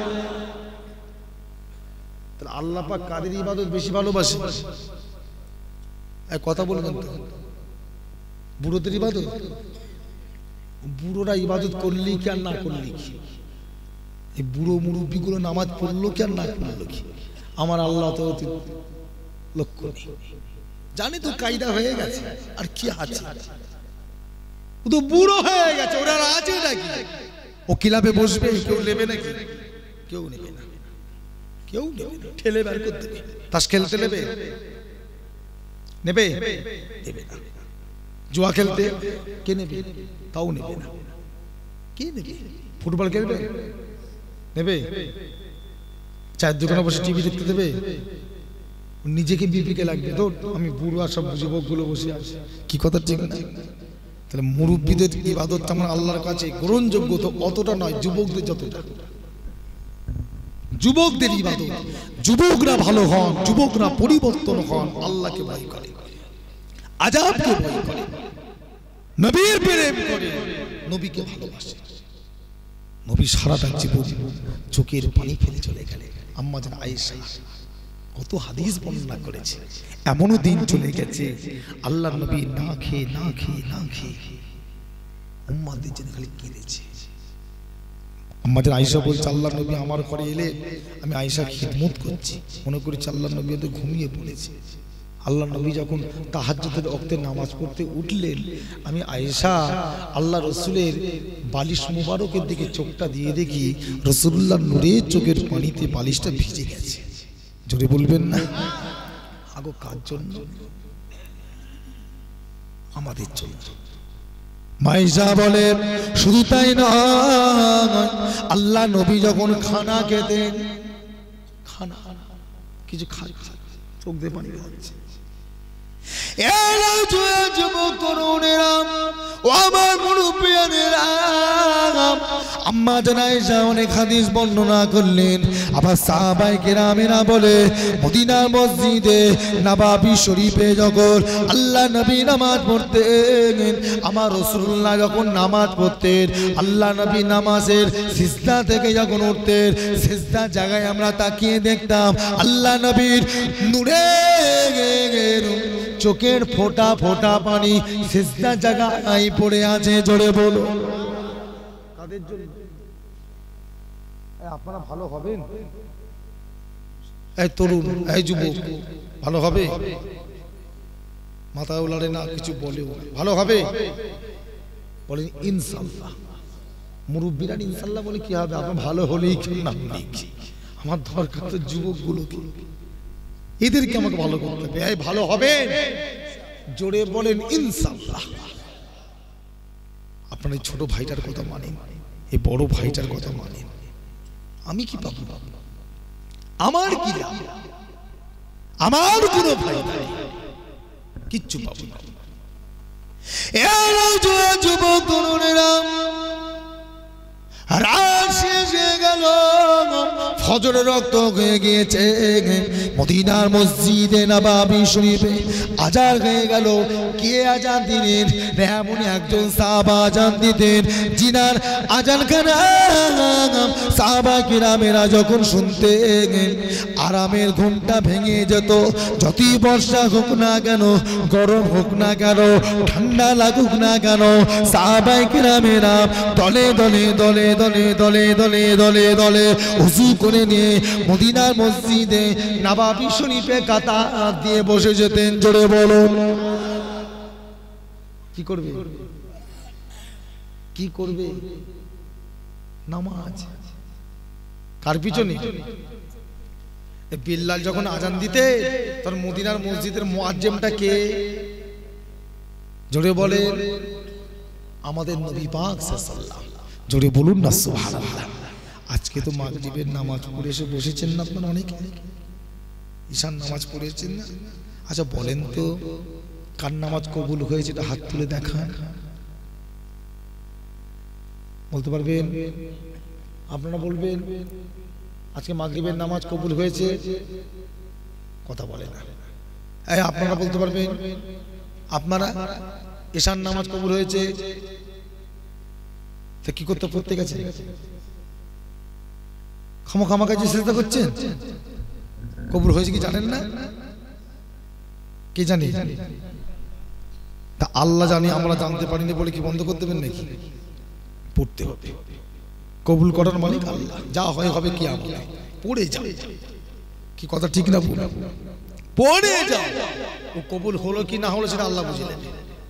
তাহলে আল্লাহ পাক কাদের ইবাদত বেশি ভালোবাসে? কথা বলবেন তো, বুড়োদের ইবাদত? বুড়োরা ইবাদত করলি কি আর না করলি কি? এই বুড়ো মুরব্বী গুলো নামাজ পড়লো কি আর না পড়লো কি? আমার আল্লাহ তো লক্ষ্য নেই, জানি তো কায়দা হয়ে গেছে আর কি আছে, ও তো বুড়ো হয়ে গেছে, ওরা আছে নাকি? ও ক্লাবে বসবে, কেউ নেবে নাকি? কেউ নেবে না, কেউ নেবে না, ঠেলে বের করে দেবে। তাস খেলতে নেবে? নেবে? নেবে না। জুয়া খেলতে কে নেবে? তাও নেবে না। কে নেবে? ফুটবল খেলবে? নেবে? চায়ের দোকানে বসে টিভি দেখতে দেবে? নিজেকে বিপিকে লাগবে, তো আমি বুড়ো আর সব যুবক গুলো বসে আছে, কি কথা ঠিক না? তাহলে মুরব্বীদের ইবাদতটা আমার আল্লাহর কাছে গ্রহণযোগ্য তো অতটা নয় যুবকদের যতটা। যুবকদের ইবাদত, যুবকরা ভালো হন, যুবকরা পরিবর্তন হন, আল্লাহকে ভয় করে, আযাবকে ভয় করে, নবীর প্রেম করে, নবীকে ভালোবাসে। নবী সারাটা জীবন চোখের পানি ফেলে চলে গেলেন। আম্মা জান আয়েশা কত হাদিস বর্ণনা করেছে। এমনও দিন চলে গেছে আল্লাহর নবী না খেয়ে না খেয়ে না খেয়ে উম্মতদের জন্য খালি কেঁদেছে। আম্মা জান আয়েশা বলছে আল্লাহর নবী আমার ঘরে এলে আমি আয়েশার খিদমত করছি, মনে করি আল্লাহর নবী তো ঘুমিয়ে পড়েছে। আল্লাহ নবী যখন তাহাজ্জুদের ওয়াক্তে নামাজ পড়তে উঠলেন, আমি আয়েশা আল্লাহ রসুলের বালিশ মুবারকের দিকে চোখটা দিয়ে দেখি রসুল্লাহ নূরের চোখের পানিতে বালিশটা ভিজে গেছে। জোরে বলবেন না? আগো কার জন্য? আমাদের জন্য। মাইশা বলে শুধু তাই নয়, আল্লাহ নবী যখন খানা খেতেন, খানা কিছু খায় চোখ দিয়ে পানি বেরোচ্ছে। যুবক তরুণেরা ও আমার মুরব্বিয়ানেরা, আম্মা জান আয়েশা অনেক হাদিস বর্ণনা করলেন। আবার সাহাবায়ে কেরামেরা বলে মদিনার মসজিদে নববী শরীফে যখন আল্লাহ নবী নামাজ পড়তেন, আমার রাসূলুল্লাহ যখন নামাজ পড়তেন, আল্লাহ নবী নামাজের সিজদা থেকে যখন উঠতেন, সিজদার জায়গায় আমরা তাকিয়ে দেখতাম আল্লাহ নবীর নূরের চোখের ফোঁটা ফোঁটা পানি সিজদার জায়গায় পড়ে আছে। জোরে বলো কাদের জন্য? আপনারা ভালো হবেন? এই তরুণ, এই যুবক ভালো হবে? মাথা উলাড়ে না, কিছু বলেও ভালো হবে? বলেন ইনশাআল্লাহ। মুরব্বীরা ইনশাআল্লাহ বলে কি হবে? আপনার ভালো হলেই কি না হলেই কি? আমার দরকার তো যুবকগুলোকে, এদেরকে আমাকে ভালো করতে হবে। এই ভালো হবে? জোরে বলেন ইনশাআল্লাহ। আপনার এই ছোট ভাইটার কথা মানেন, এই বড় ভাইটার কথা মানেন। আমি কি পাবো? আমার কি লাভ? আমার কোনো ভাই নাই, কিচ্ছু পাবো না। যুবক তরুণেরা রাত শেষ হয়ে গেল, ফজরের রক্ত হয়ে গিয়েছে, মদিনার মসজিদে নববী শরীফে আজান হয়ে গেল। কে আজান দিলেন? এমন একজন সাহাবা আজান দিতেন, জিনার আজান খানা সাহাবা কিরামেরা যখন শুনতেন আরামের ঘুমটা ভেঙে যেত। যতই বর্ষা হোক না কেন, গরম হোক না কেন, ঠান্ডা লাগুক না কেন, সাহাবা কিরামেরা দলে দলে দলে দলে দলে দলে দলে দলে ওযু করে নিয়ে মদিনার মসজিদে নববী শরীফে কাতার দিয়ে বসে যেতেন। জোরে বলো কি করবে? কি করবে? নামাজ। কার পিছনে? বিল্লাল যখন আজান দিতে তখন মদিনার মসজিদের মুয়াজ্জিমটা কে? জোরে বলেন, আমাদের নবী পাক সাল্লাল্লাহু আলাইহি ওয়াসাল্লাম। জোরে বলুন না সুবহানাল্লাহ। আজকে তো মাগরিবের নামাজ পড়ে এসে বসেছেন না আপনারা অনেকে, ঈশান নামাজ পড়েছেন না? আচ্ছা বলেন তো কার নামাজ কবুল হয়েছে? এটা হাত তুলে দেখান। বলতে পারবেন? আপনারা বলবেন আজকে মাগরিবের নামাজ কবুল হয়েছে? কথা বলে না। এই আপনারা বলতে পারবেন আপনারা ঈশান নামাজ কবুল হয়েছে? তা কি করতে পড়তে গেছে? খামোখামা কাজে চেষ্টা করছেন? কবুল হয়েছে কি জানেন না? কে জানে? তা আল্লাহ জানি, আমরা জানতে পারিনি বলে কি বন্ধ করতে দেবেন নাকি? পড়তে হবে। কবুল করার মালিক আল্লাহ, যা হয় হবে কিয়ামতে। পড়ে যাও। কি কথা ঠিক না? পড়ে যাও। ও কবুল হলো কি না হলো সেটা আল্লাহ বুঝলেন।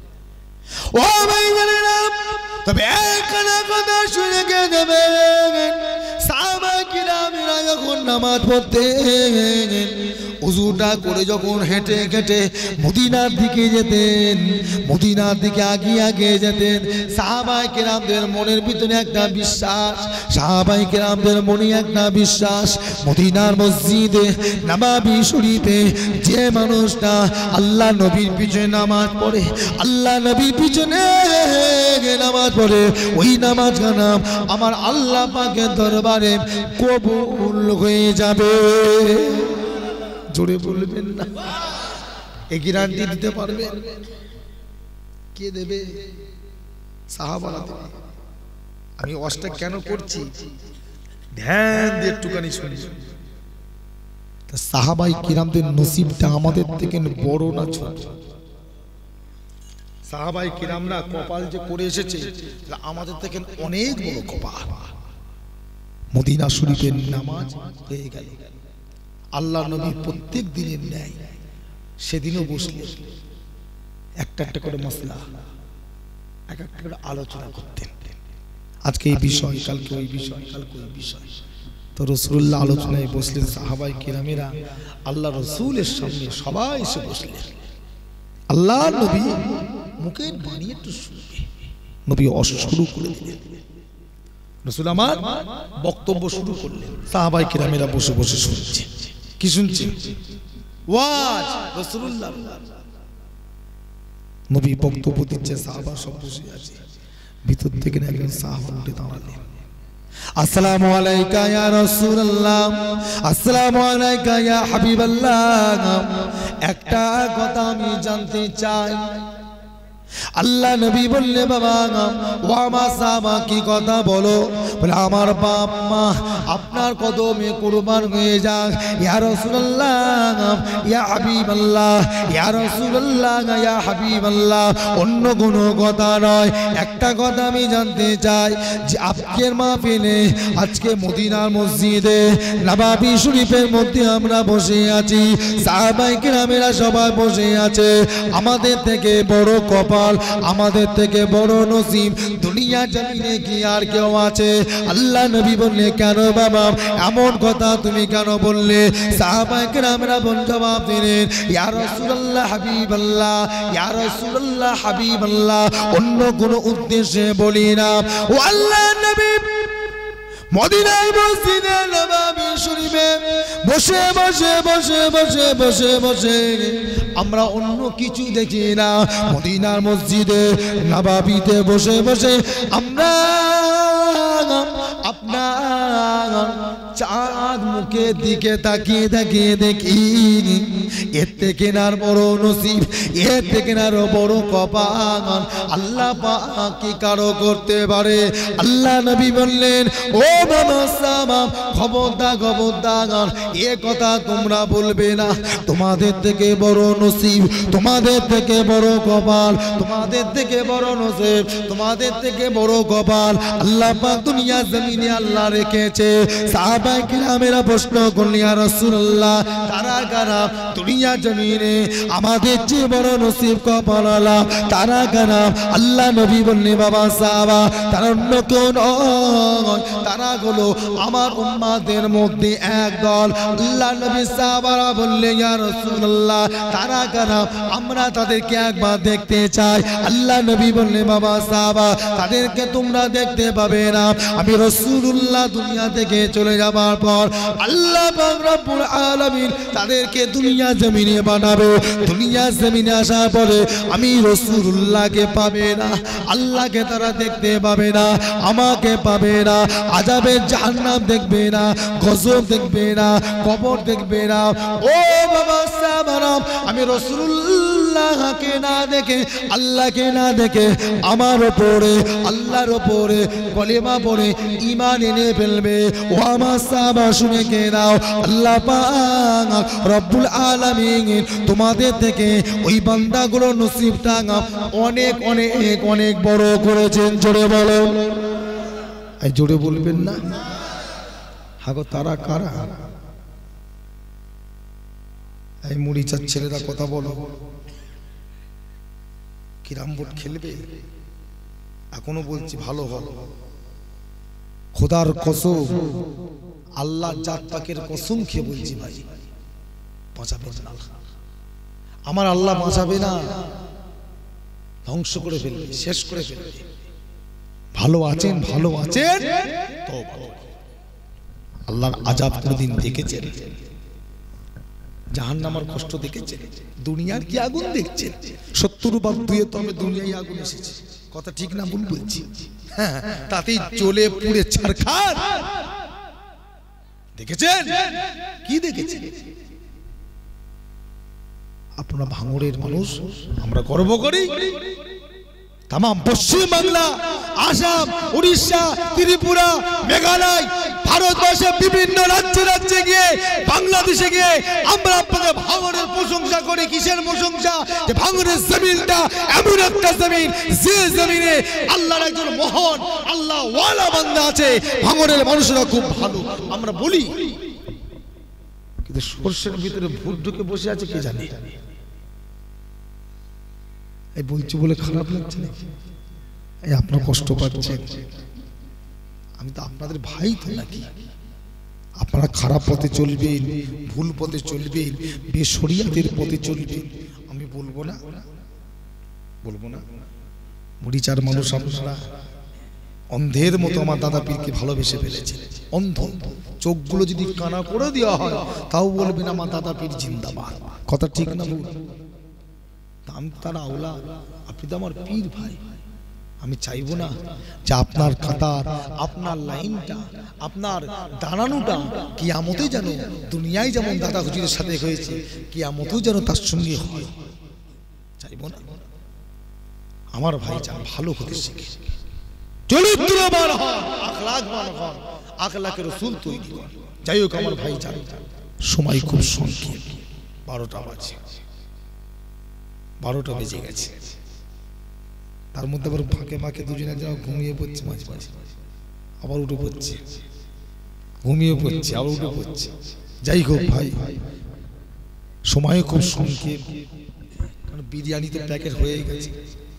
ও ভাই জানেন, তবে একখানা কথা শুনে কে দেবেন, সাহাবা কিরামেরা যখন নামাজ পড়তেন, ওযুটা করে যখন হেঁটে হেঁটে মদিনার দিকে যেতেন, মদিনার দিকে আগিয়ে আগিয়ে যেতেন, সাহাবায়ে কেরামদের মনের ভিতরে একটা বিশ্বাস, সাহাবায়ে কেরামদের মনে একটা বিশ্বাস, মদিনার মসজিদে নববী শরীফে যে মানুষটা আল্লাহ নবীর পিছনে নামাজ পড়ে, আল্লাহ নবীর পিছনে নামাজ পড়ে, ওই নামাজ গানাম আমার আল্লাহ পাকের দরবারে কবুল হয়ে যাবে। জোরে বলবেন না? এই গ্যারান্টি দিতে পারবেন? কে দেবে? সাহাবারা দেবে। আমি ওয়াজটা কেন করছি ধ্যান দিয়ে একটুখানি শুনি। তা সাহাবায়ে কিরামদের নসিবটা আমাদের থেকে বড় না ছোট? সাহাবায়ে কিরামরা কপাল যে করে এসেছে আমাদের থেকে অনেক বড় কপাল। মদিনা শরীফের নামাজ হয়ে গেল, আল্লাহ নবী প্রত্যেক দিনের ন্যায় সেদিনও বসলেন, একটা একটা করে মশলা এক একটা করে আলোচনা করতেন। আজকে এই বিষয়, কালকে ওই বিষয়, কালকে ওই বিষয়। তো রাসূলুল্লাহ আলোচনায় বসলেন, সাহাবায়ে কিরামেরা আল্লাহ রাসূলের সামনে সবাই এসে বসলেন। আল্লাহ নবী মুখের বাণী একটু শুনবে, নবী শুরু করে দিলেন। রাসূল আমার বক্তব্য শুরু করলেন, সাহাবায়ে কিরামেরা বসে বসে শুনছে। কি শুনছে? ওয়াজ। রাসূলুল্লাহ নবী বক্তব্য দিচ্ছে, সাহাবা সব বসে আছে। ভিতর থেকে একজন সাহাবা উঠে দাঁড়ালেন, আসসালামু আলাইকা ইয়া রাসূলুল্লাহ, আসসালামু আলাইকা ইয়া হাবিবাল্লাহ, একটা কথা আমি জানতে চাই। আল্লাহ নবী বললে, বাবা ও আমার সাহাবা কি কথা বলো? বলে আমার বাপ মা আপনার কদমে কুরবান হয়ে যাক। ইয়া রাসূলুল্লাহ, ইয়া হাবিবাল্লাহ, ইয়া রাসূলুল্লাহ, ইয়া হাবিবাল্লাহ। অন্য কোনো কথা নয়, একটা কথা আমি জানতে চাই যে আজকের মাহফিলে, আজকে মদিনার মসজিদে নববী শরীফের মধ্যে আমরা বসে আছি, সাহাবায়ে কিরামেরা সবাই বসে আছে। আমাদের থেকে বড় কপাল, আমাদের থেকে বড় নসিব দুনিয়া জমিনে কি আর কেউ আছে? আল্লাহ নবী বললে, কেন বাবা এমন কথা তুমি কেন বললে? সাহাবায়ে কেরামরা বল জবাব দিলেন, ইয়া রাসূলুল্লাহ হাবিবাল্লাহ, ইয়া রাসূলুল্লাহ হাবিবাল্লাহ, অন্য কোনো উদ্দেশ্যে বলি না। ও আল্লাহ নবী মদিনার মসজিদে নববী শরীফে বসে বসে বসে বসে বসে বসে আমরা অন্য কিছু দেখি না। মদিনার মসজিদে নববীতে বসে বসে আমরা আপনার চাঁদ মুখের দিকে তাকিয়ে তাকিয়ে দেখি, এর থেকে আর বড় নসিব, এর থেকে আরো বড় কপাল আল্লাহ পাক কি কারো করতে পারে? আল্লাহ নবী বললেন, ও বাবা সাহাবা, খবরদার খবরদার এ কথা তোমরা বলবে না। তোমাদের থেকে বড় নসিব, তোমাদের থেকে বড় কপাল, তোমাদের থেকে বড় নসিব, তোমাদের থেকে বড় কপাল আল্লাহ পাক দুনিয়া জমিনে আল্লাহ রেখেছে। সাহাবায়ে কিরামেরা প্রশ্ন করলেন, ইয়া রাসূলুল্লাহ, কারা কারা? দুনিয়া জমিনে আমাদের যে বড় নসিব কপালওয়ালা তারা কারা আল্লাহ নবী বললে বাবা সাহাবা তারা অন্য কেউ নয়, তারা হলো আমার উম্মাদের মধ্যে একদল। আল্লাহ নবী সাহাবারা বললে ইয়া রাসূলুল্লাহ তারা কারা আমরা তাদেরকে একবার দেখতে চাই। আল্লাহ নবী বললে বাবা সাহাবা তাদেরকে তোমরা দেখতে পাবে না, আমি রাসূলুল্লাহ দুনিয়া থেকে চলে যাবার পর আল্লাহ পাক রব্বুল আলামিন তাদেরকে দুনিয়া জমিনে বানাবে। দুনিয়া জমিনে আসার পরে আমি রাসূলুল্লাহকে পাবে না, আল্লাহকে তারা দেখতে পাবে না, আমাকে পাবে না, আযাবে জাহান্নাম দেখবে না, গজব দেখবে না, কবর দেখবে না। ও বাবা সাহাবারা আমি রাসূলুল্লাহকে না দেখে আল্লাহকে না দেখে আমার উপরে আল্লাহর উপরে কলেমা পড়ে ঈমান এনে ফেলবে। ও আমার সাহাবা শুনে কে নাও, আল্লাহ পাক রব্বুল আলামিন তোমাদের থেকে ওই বান্দাগুলোর নসিবটা অনেক অনেক অনেক বড় করেছেন। জোরে বলো, এই জোরে বলবেন না? হাগো তারা কারা? এই মুড়ি চার ছেলেরা কথা বলো, কিরাম বোর্ড খেলবে? এখনো বলছি ভালো হলো, খোদার কসম আল্লাহ জাত পাকের কসম খেয়ে বলছি ভাই বাঁচাবে না, আমার আল্লাহ বাঁচাবে না, ধ্বংস করে ফেলবে, শেষ করে ফেলবে। ভালো আছেন ভালো আছেন তো আল্লাহর আযাব কোনদিন দেখেছেন? জাহান্নামের কষ্ট দেখেছেন? দুনিয়ার কি আগুন দেখছেন? সত্তর বার দুয়ে তবে দুনিয়ায় আগুন এসেছে, কথা ঠিক না ভুল বলছি? হ্যাঁ, তাতেই জ্বলে পুড়ে ছারখার দেখেছেন? কি দেখেছেন? আপনারা ভাঙড়ের মানুষ, আমরা গর্ব করি। তাম পশ্চিম বাংলা, আসাম, উড়িষ্যা, ত্রিপুরা, মেঘালয়, ভারতবর্ষের বিভিন্ন রাজ্যে রাজ্যে গিয়ে বাংলাদেশে গিয়ে আমরা আপনাদের ভাঙড়ের প্রশংসা করি। কিসের প্রশংসা? যে ভাঙড়ের জমিনটা এমন একটা জমিন যে জমিনে আল্লাহর একজন মহান আল্লাহ ওয়ালা বান্দা আছে। ভাঙড়ের মানুষরা খুব ভালো আমরা বলি, কিন্তু সর্ষের ভিতরে ভূত ঢুকে বসে আছে কে জানে? এই বলছি বলে খারাপ লাগছে নাকি? এই আপনারা কষ্ট পাচ্ছেন, আমি তো আপনাদের ভাই তো নাকি? আপনারা খারাপ পথে চলবেন, ভুল পথে চলবেন, বেশরিয়াতের পথে চলবেন, আমি বলবো না বলবো না মুড়ি চার মানুষ আপনারা অন্ধের মতো আমার দাদা পীরকে ভালোবেসে ফেলেছে। অন্ধ চোখগুলো যদি কানা করে দেওয়া হয় তাও বলবেন আমার দাদা পীর জিন্দাবাদ, কথা ঠিক না ভুল? আমি তারা আওলা, আপনি তো আমার পীর ভাই। আমি চাইবো না যে আপনার কাতার, আপনার লাইনটা, আপনার দাঁড়ানোটা কিয়ামতে যেন দুনিয়ায় যেমন দাদা হুজুরের সাথে হয়েছে কিয়ামতেও যেন তার সঙ্গে হয়, চাইবো না। আমার ভাই যান ভালো হতে শিখে, চরিত্রবান হন, আখলাকবান হন, আখলাকে রাসূল তৈরি হন। যাই হোক আমার ভাই যান, সময় খুব সংক্ষেপ, বারোটা বাজে, বারোটা বেজে গেছে। তার মধ্যে আবার ফাঁকে ফাঁকে দুজন একজন ঘুমিয়ে পড়ছে, মাঝে মাঝে আবার উঠে পড়ছে, ঘুমিয়ে পড়ছে আবার উঠে পড়ছে। যাই হোক ভাই, সময় খুব সংক্ষেপ, কারণ বিরিয়ানিতে প্যাকেট হয়ে গেছে।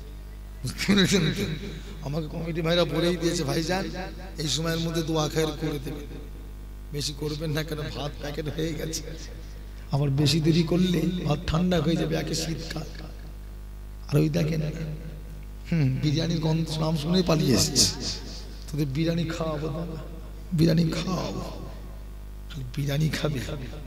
আমাকে কমিটি ভাইরা বলেই দিয়েছে ভাইজান এই সময়ের মধ্যে দোয়া খায়ের করে দেবে, বেশি করবেন না, কেন ভাত প্যাকেট হয়ে গেছে। আবার বেশি দেরি করলে ভাত ঠান্ডা হয়ে যাবে, একে শীতকাল। আর ওই দেখেন হুম বিরিয়ানির গন্ধ নাম শুনে পালিয়ে এসেছে। তোদের বিরিয়ানি খাওয়াবো, বিরিয়ানি খাওয়াবো, বিরিয়ানি খাবে।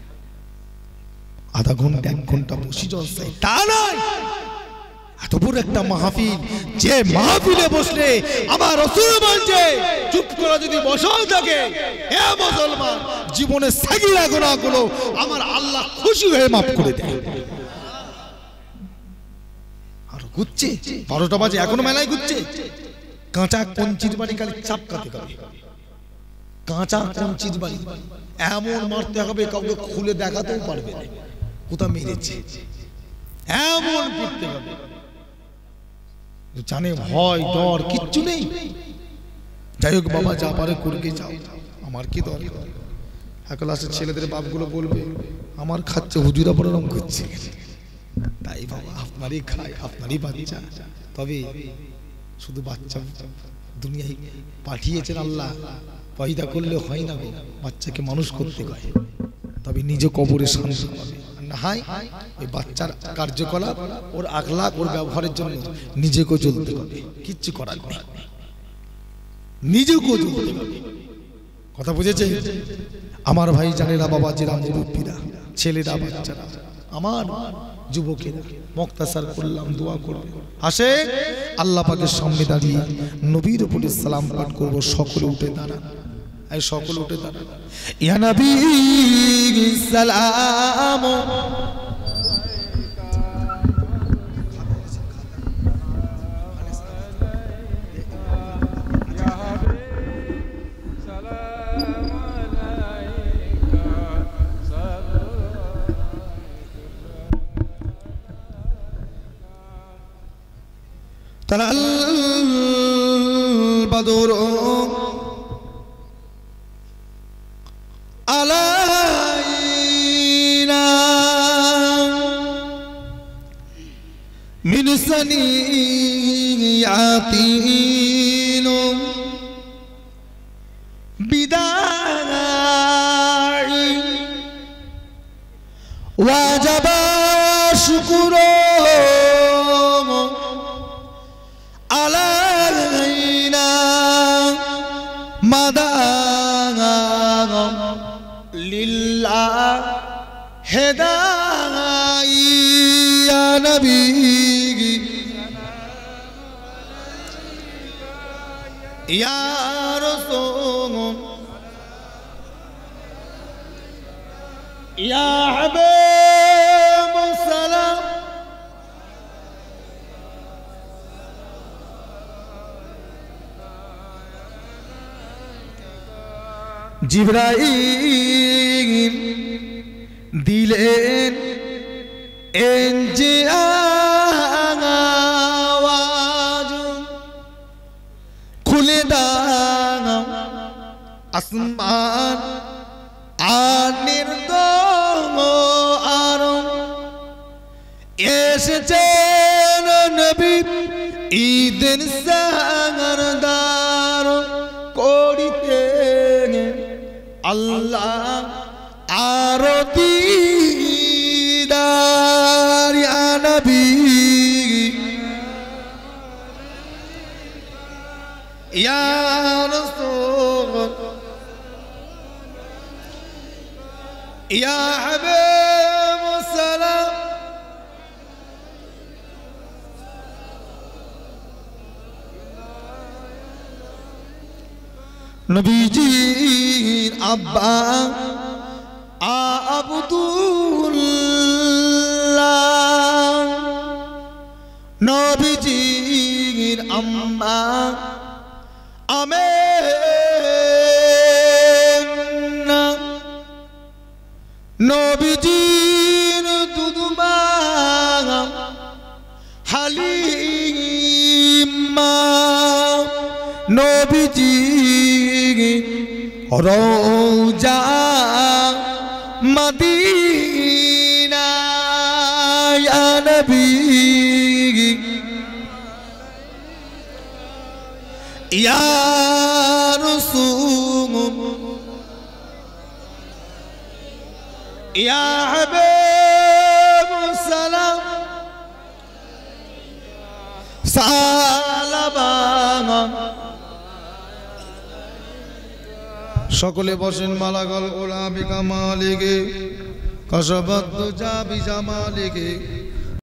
আধা ঘন্টা এক ঘন্টা বসি জলসায়, তা নয়। এত বড় একটা মাহফিল, যে মাহফিলে বসলে আমার রাসূল বলছে চুপ করে যদি বসাও থাকে, হে মুসলমান জীবনের সাগীরা গুনাহগুলো আমার আল্লাহ খুশি হয়ে মাফ করে দেয়। আর ঘুরছে বারোটা বাজে, এখনো মেলায় ঘুরছে। কাঁচা কঞ্চির বাড়ি খালি চাপকাতে হবে, কাঁচা কঞ্চির বাড়ি এমন মারতে হবে কাউকে খুলে দেখাতেও পারবে না কোথা মেরেছে, এমন পিটতে হবে জানে ভয় ডর কিচ্ছু নেই। যাই হোক বাবা, যা পারে করবে যাও, আমার কি দরকার? ক্লাসের ছেলেদের বাপগুলো বলবে আমার খাচ্ছে হুজুরা বড় রকম করছে, তাই বাবা আপনারই খায় আপনারই বাচ্চা। তবে শুধু বাচ্চা দুনিয়ায় পাঠিয়েছেন আল্লাহ, পয়দা করলে হয় না গো, বাচ্চাকে মানুষ করতে হয়। তবে নিজে কবরে শান্তি পাবে না হয় ওই বাচ্চার কার্যকলাপ ওর আখলাক ওর ব্যবহারের জন্য নিজেকেও চলতে হবে, কিচ্ছু করার নেই, নিজেকেও চলতে হবে। কথা বুঝেছে আমার ভাই জানেরা, বাবাজিরা, মুরব্বীরা, ছেলেরা, বাচ্চারা, আমার যুবকেরা, মুক্তাসার করলাম, দোয়া করবে। আসে আল্লাহ পাকের সামনে দাঁড়িয়ে নবীর উপরে সালাম পাঠ করব। সকলে উঠে দাঁড়ান, এই সকলে উঠে দাঁড়ান। ইয়া নবী সালাম তালাল বাদর আলাইনা মিন সানিয়াতিন বিদাই ওয়াজাবা শুকুরু আলাইনা মাদা লিল্লাহ হেদাই ইয়া নবী ইয়া রাসূল ইয়া হাবিব সালাম জিবরাইল দিলেন এনজে আওয়াজ খুলে দাও আসমান আনির দ্বার এসেছেন নবী ঈদের সরদার করিতে আল্লাহ আরতি দিদার ইয়া নবী ইয়া রাসূল ইয়া হাবিব সালাম নবীজির আব্বা আব্দুল্লাহ, নবীজির আম্মা আমেনা, নবীজির দুদুমা হালিমা, নবীজি রওজা মদিনা ইয়া নবী ইয়া রাসূল ইয়া হাবিব সালাম সালাম। সকলে বসেন। মালাগল গোলাপি কামালিকে কসবত জাবি জামালিকে